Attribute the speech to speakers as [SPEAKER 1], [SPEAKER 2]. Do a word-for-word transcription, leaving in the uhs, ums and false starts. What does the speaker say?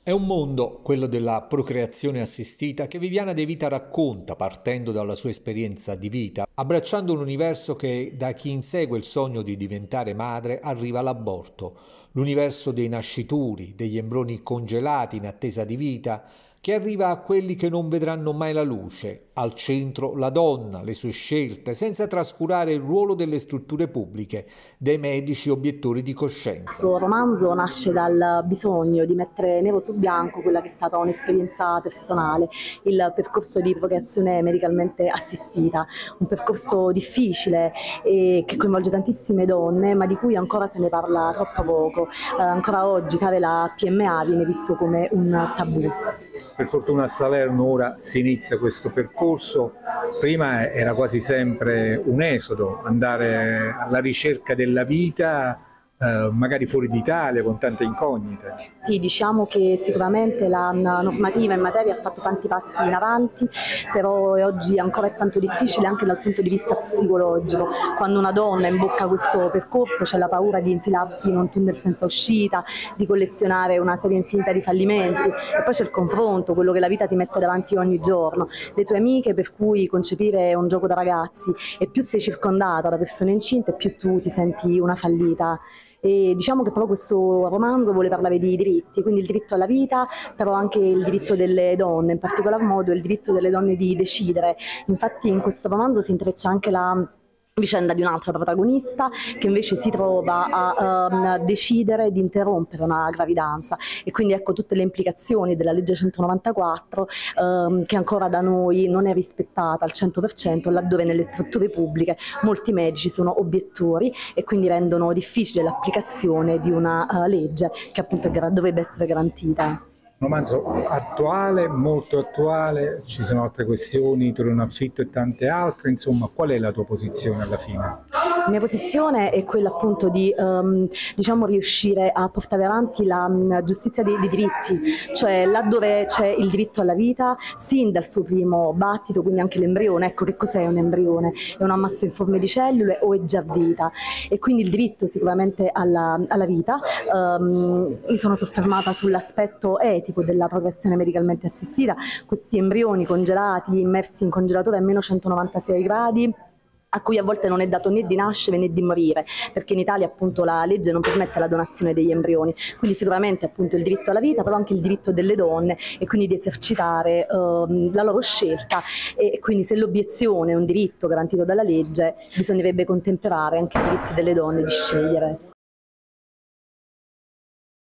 [SPEAKER 1] È un mondo, quello della procreazione assistita, che Viviana De Vita racconta partendo dalla sua esperienza di vita, abbracciando un universo che da chi insegue il sogno di diventare madre arriva all'aborto, l'universo dei nascituri, degli embrioni congelati in attesa di vita, che arriva a quelli che non vedranno mai la luce, al centro la donna, le sue scelte, senza trascurare il ruolo delle strutture pubbliche, dei medici obiettori di coscienza.
[SPEAKER 2] Questo romanzo nasce dal bisogno di mettere nero su bianco quella che è stata un'esperienza personale, il percorso di procreazione medicalmente assistita, un percorso difficile e che coinvolge tantissime donne, ma di cui ancora se ne parla troppo poco. Eh, ancora oggi fare la P M A viene visto come un tabù.
[SPEAKER 3] Per fortuna a Salerno ora si inizia questo percorso, prima era quasi sempre un esodo, andare alla ricerca della vita, eh, magari fuori d'Italia con tante incognite.
[SPEAKER 2] Sì, diciamo che sicuramente la normativa in materia ha fatto tanti passi in avanti, però oggi ancora è tanto difficile anche dal punto di vista psicologico. Quando una donna imbocca questo percorso c'è la paura di infilarsi in un tunnel senza uscita, di collezionare una serie infinita di fallimenti e poi c'è il confronto, quello che la vita ti mette davanti ogni giorno. Le tue amiche per cui concepire è un gioco da ragazzi e più sei circondata da persone incinte più tu ti senti una fallita. E diciamo che però questo romanzo vuole parlare di diritti, quindi il diritto alla vita, però anche il diritto delle donne, in particolar modo il diritto delle donne di decidere. Infatti in questo romanzo si intreccia anche la vicenda di un'altra protagonista che invece si trova a um, decidere di interrompere una gravidanza e quindi ecco tutte le implicazioni della legge centonovantaquattro um, che ancora da noi non è rispettata al cento per cento, laddove nelle strutture pubbliche molti medici sono obiettori e quindi rendono difficile l'applicazione di una uh, legge che appunto dovrebbe essere garantita.
[SPEAKER 3] Un romanzo attuale, molto attuale, ci sono altre questioni, trono affitto e tante altre, insomma qual è la tua posizione alla fine?
[SPEAKER 2] La mia posizione è quella appunto di um, diciamo, riuscire a portare avanti la um, giustizia dei, dei diritti, cioè laddove c'è il diritto alla vita, sin dal suo primo battito, quindi anche l'embrione. Ecco, che cos'è un embrione? È un ammasso informe di cellule o è già vita? E quindi il diritto sicuramente alla, alla vita. Um, mi sono soffermata sull'aspetto etico della procreazione medicalmente assistita, questi embrioni congelati, immersi in congelatore a meno centonovantasei gradi, a cui a volte non è dato né di nascere né di morire, perché in Italia appunto la legge non permette la donazione degli embrioni, quindi sicuramente appunto il diritto alla vita, però anche il diritto delle donne e quindi di esercitare uh, la loro scelta e quindi se l'obiezione è un diritto garantito dalla legge bisognerebbe contemperare anche i diritti delle donne di scegliere.